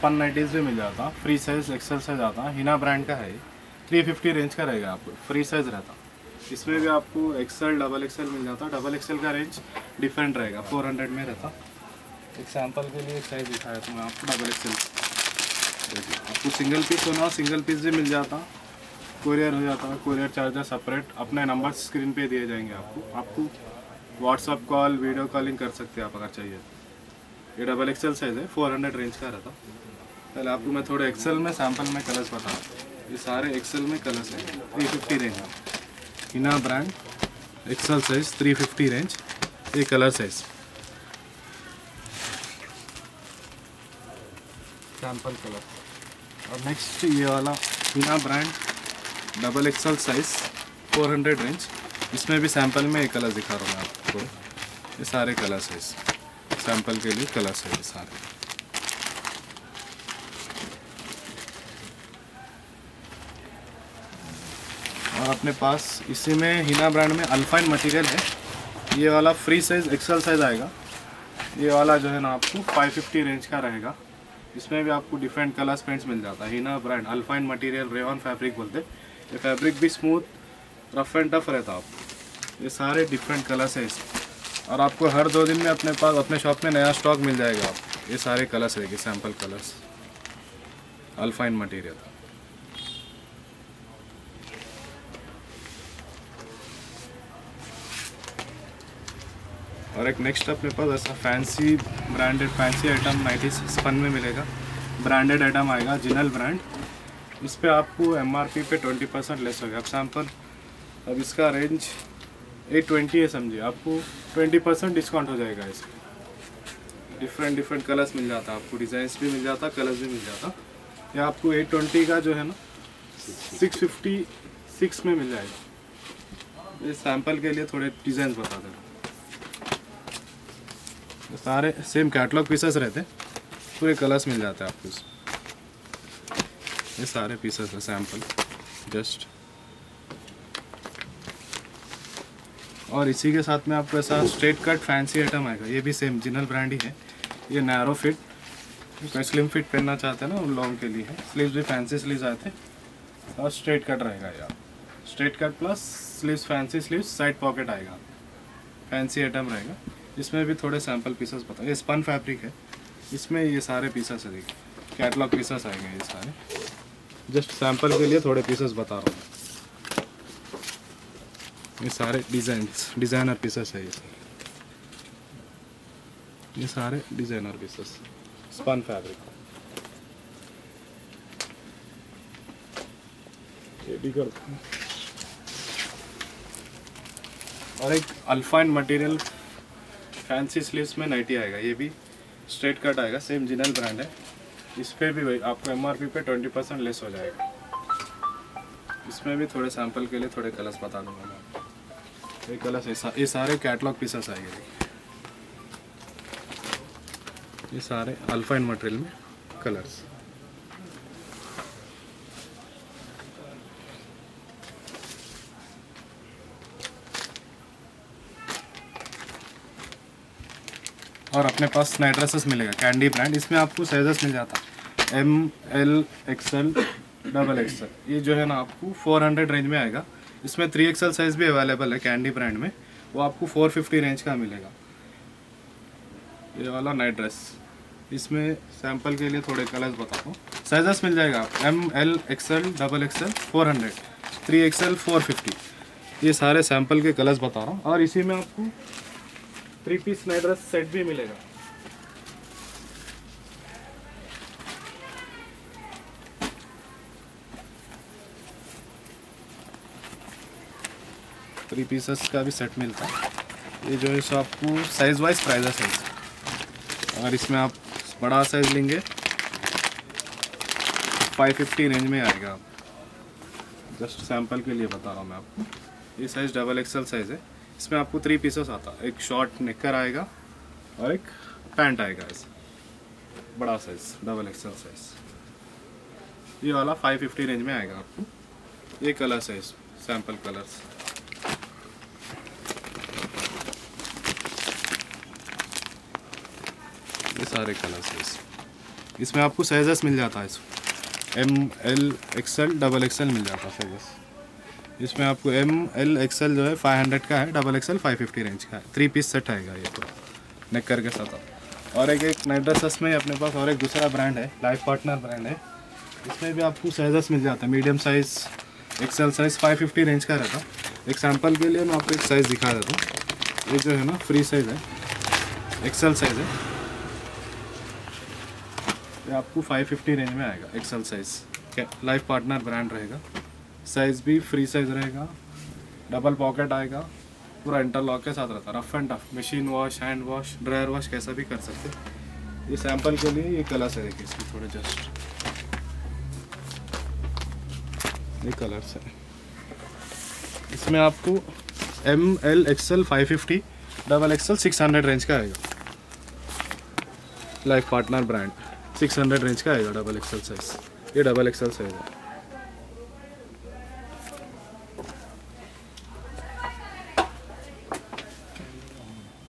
Spun nighties भी मिल जाता, फ्री साइज़ एक्सेल साइज आता, हिना ब्रांड का है। 350 रेंज का रहेगा, आपको फ्री साइज़ रहता। इसमें भी आपको एक्सेल डबल एक्सेल मिल जाता। डबल एक्सेल का रेंज डिफरेंट रहेगा, 400 में रहता। एक सैम्पल के लिए एक साइज़ दिखाया तो मैं आपको डबल एक्सेल। देखिए आपको सिंगल पीस होना, सिंगल पीस भी मिल जाता, कोरियर हो जाता है। कोरियर चार्जर सेपरेट, अपने नंबर स्क्रीन पे दिए जाएंगे आपको व्हाट्सअप कॉल वीडियो कॉलिंग कर सकते हैं आप अगर चाहिए। ये डबल एक्सेल साइज़ है, 400 रेंज का रहता। पहले आपको मैं थोड़े एक्सेल में सैम्पल में कलर्स बता रहा हूँ। ये सारे एक्सेल में कलर्स हैं, 350 रेंज है। Hina brand XL size 350 range, ये कलर साइज सैम्पल कलर। और नेक्स्ट ये वाला Hina brand double XL size 400 range, इसमें भी सैम्पल में ये कलर दिखा रहा हूँ मैं आपको। ये सारे कलर साइज सैम्पल के लिए कलर साइज सारे। और अपने पास इसी में हिना ब्रांड में अल्फाइन मटेरियल है। ये वाला फ्री साइज एक्सेल साइज आएगा। ये वाला जो है ना आपको 550 रेंज का रहेगा। इसमें भी आपको डिफरेंट कलर्स पेंट्स मिल जाता है। Hina brand alpine material, rayon fabric बोलते। ये फैब्रिक भी स्मूथ रफ एंड टफ रहता आपको। ये सारे डिफरेंट कलर्स है इसमें। और आपको हर 2 दिन में अपने पास अपने शॉप में नया स्टॉक मिल जाएगा आपको। ये सारे कलर्स रहेंगे, सैम्पल कलर्स अल्फाइन मटेरियल। और एक नेक्स्ट अपने पास ऐसा फैंसी ब्रांडेड फैंसी आइटम 90 स्पन में मिलेगा। ब्रांडेड आइटम आएगा, जिनल ब्रांड। इस पर आपको MRP पे 20% लेस हो गया। अब सैम्पल, अब इसका रेंज 820 है समझिए, आपको 20% डिस्काउंट हो जाएगा। इसमें डिफरेंट कलर्स मिल जाता, आपको डिज़ाइंस भी मिल जाता, कलर्स भी मिल जाता। ये आपको 820 का जो है ना 656 में मिल जाएगा। ये सैम्पल के लिए थोड़े डिज़ाइन बता दें। सारे सेम कैटलॉग पीसेस रहते हैं, पूरे कलर्स मिल जाते हैं आपको। ये सारे पीसेस है सैम्पल जस्ट। और इसी के साथ में आपको ऐसा स्ट्रेट कट फैंसी आइटम आएगा। ये भी सेम जिनल ब्रांड ही है। ये नैरो फिट, कोई स्लिम फिट पहनना चाहते हैं ना उन लोगों के लिए है। स्लीव्स भी फैंसी स्लीव्स आते हैं और स्ट्रेट कट रहेगा यार। Straight cut plus sleeves, fancy sleeves, side pocket आएगा। फैंसी आइटम रहेगा। इसमें भी थोड़े सैम्पल पीसेस बता। ये स्पन फैब्रिक है, इसमें ये सारे पीसेस है। देखिए कैटलॉग पीसेस आएंगे ये सारे। जस्ट सैम्पल के लिए थोड़े पीसेस बता रहा हूँ। ये सारे डिज़ाइनर पीसेस है। ये सारे डिज़ाइनर पीसेस स्पन फैब्रिक। ये भी कर। और एक अल्फाइन मटेरियल फैंसी स्लीव्स में नाइटी आएगा। ये भी स्ट्रेट कट आएगा, सेम जिनल ब्रांड है। इस पर भी वही आपको MRP पे 20% लेस हो जाएगा। इसमें भी थोड़े सैम्पल के लिए थोड़े कलर्स बता दूंगा मैं। ये कलर्स ये सारे कैटलॉग पीसेस आएंगे। ये सारे अल्फाइन मटेरियल में कलर्स। और अपने पास नाइट ड्रेसेस मिलेगा, कैंडी ब्रांड। इसमें आपको साइजेस मिल जाता है M, L, XL, double XL। ये जो है ना आपको 400 रेंज में आएगा। इसमें 3XL साइज़ भी अवेलेबल है कैंडी ब्रांड में, वो आपको 450 रेंज का मिलेगा। ये वाला नाइट ड्रेस, इसमें सैम्पल के लिए थोड़े कलर्स बताता हूँ। साइजेस मिल जाएगा M, L, XL, double XL, 400, 3XL, 450। ये सारे सैम्पल के कलर्स बता रहा हूँ। और इसी में आपको 3 पीस नाइट ड्रेस सेट भी मिलेगा। थ्री पीसेस का भी सेट मिलता है। ये जो है सो आपको साइज वाइज प्राइस है। अगर इसमें आप बड़ा साइज लेंगे 550 रेंज में आएगा। आप जस्ट सैम्पल के लिए बता रहा हूँ मैं आपको। ये साइज डबल XL साइज है। इसमें आपको 3 पीसेस आता है। एक शॉर्ट नेकर आएगा और एक पैंट आएगा। ऐसे बड़ा साइज डबल XL साइज। ये वाला 550 रेंज में आएगा आपको। ये कलर साइज सैम्पल कलर्स। ये सारे कलर साइज। इसमें आपको साइजेस मिल जाता है, ML XL डबल XL मिल जाता है साइजेस। इसमें आपको ML XL जो है 500 का है, डबल XL 550 रेंज का है। 3 पीस सेट आएगा ये पूरा नेकर के साथ। और एक नाइट ड्रेसेस में अपने पास और एक दूसरा ब्रांड है, लाइफ पार्टनर ब्रांड है। इसमें भी आपको साइजेस मिल जाता है, medium size, XL size 550 range का रहता। एक सैम्पल के लिए मैं आपको एक साइज़ दिखा देता हूँ। ये जो है ना फ्री साइज़ है, XL साइज़ है, ये आपको 550 रेंज में आएगा। XL size life partner brand रहेगा, साइज़ भी फ्री साइज़ रहेगा, डबल पॉकेट आएगा, पूरा इंटरलॉक के साथ रहता है। Rough and tough, machine wash, hand wash, dryer wash कैसा भी कर सकते। ये सैम्पल के लिए ये कलर्स है, देखिए इसकी थोड़े जस्ट ये कलर्स है। इसमें आपको ML XL 550 double XL 600 range का आएगा। लाइफ पार्टनर ब्रांड 600 रेंज का आएगा डबल XL साइज़, ये डबल XL साइज़ है।